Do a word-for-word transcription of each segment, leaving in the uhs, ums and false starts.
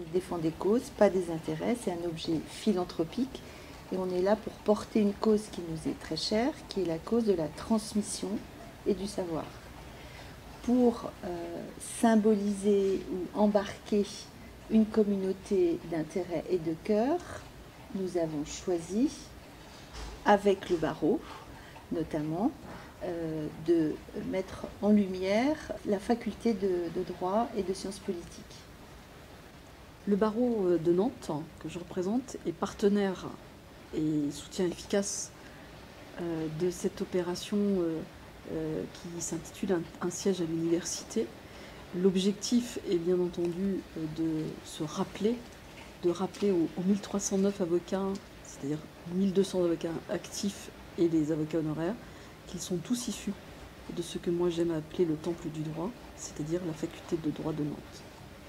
défend des causes, pas des intérêts. C'est un objet philanthropique. Et on est là pour porter une cause qui nous est très chère, qui est la cause de la transmission et du savoir. Pour euh, symboliser ou embarquer une communauté d'intérêt et de cœur, nous avons choisi, avec le barreau notamment, euh, de mettre en lumière la faculté de, de droit et de sciences politiques. Le barreau de Nantes, que je représente, est partenaire et soutien efficace euh, de cette opération euh, euh, qui s'intitule un, un siège à l'université. L'objectif est bien entendu euh, de se rappeler, de rappeler aux, aux mille trois cent neuf avocats, c'est-à-dire mille deux cents avocats actifs et les avocats honoraires, qu'ils sont tous issus de ce que moi j'aime appeler le temple du droit, c'est-à-dire la faculté de droit de Nantes.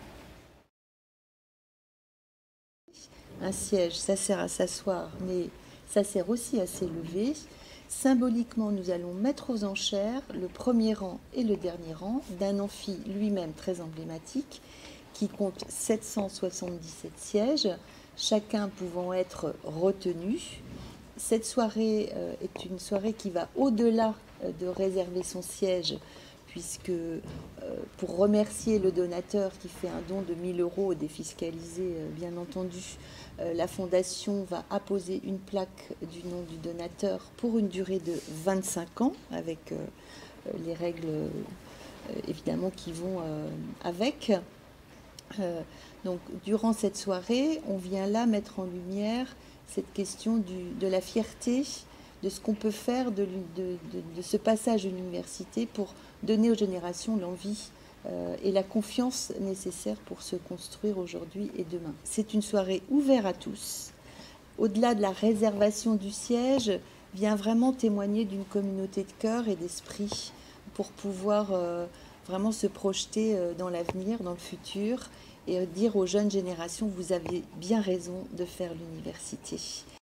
Un siège, ça sert à s'asseoir, mais ça sert aussi à s'élever. Symboliquement, nous allons mettre aux enchères le premier rang et le dernier rang d'un amphi lui-même très emblématique qui compte sept cent soixante-dix-sept sièges, chacun pouvant être retenu. Cette soirée euh, est une soirée qui va au-delà euh, de réserver son siège, puisque euh, pour remercier le donateur qui fait un don de mille euros défiscalisé, euh, bien entendu, euh, la Fondation va apposer une plaque du nom du donateur pour une durée de vingt-cinq ans, avec euh, les règles euh, évidemment qui vont euh, avec. Euh, donc durant cette soirée, on vient là mettre en lumière cette question du, de la fierté, de ce qu'on peut faire de, de, de, de ce passage à l'université pour donner aux générations l'envie euh, et la confiance nécessaire pour se construire aujourd'hui et demain. C'est une soirée ouverte à tous. Au-delà de la réservation du siège, vient vraiment témoigner d'une communauté de cœur et d'esprit pour pouvoir euh, vraiment se projeter euh, dans l'avenir, dans le futur, et dire aux jeunes générations, vous avez bien raison de faire l'université.